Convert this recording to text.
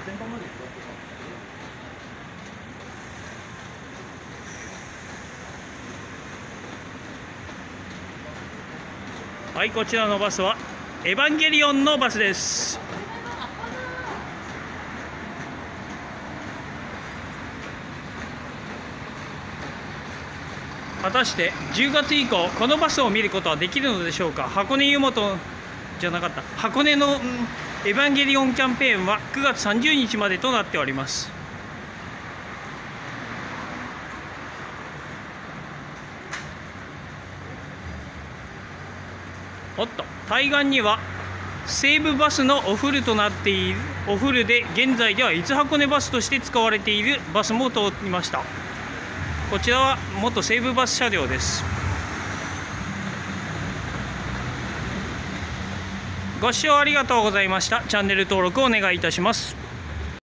はい、こちらのバスはエヴァンゲリオンのバスです。果たして10月以降このバスを見ることはできるのでしょうか。箱根湯本じゃなかった箱根のエヴァンゲリオンキャンペーンは9月30日までとなっております。おっと、対岸には西武バスのお古となっているお古で、現在では伊豆箱根バスとして使われているバスも通りました。こちらは元西武バス車両です。ご視聴ありがとうございました。チャンネル登録をお願いいたします。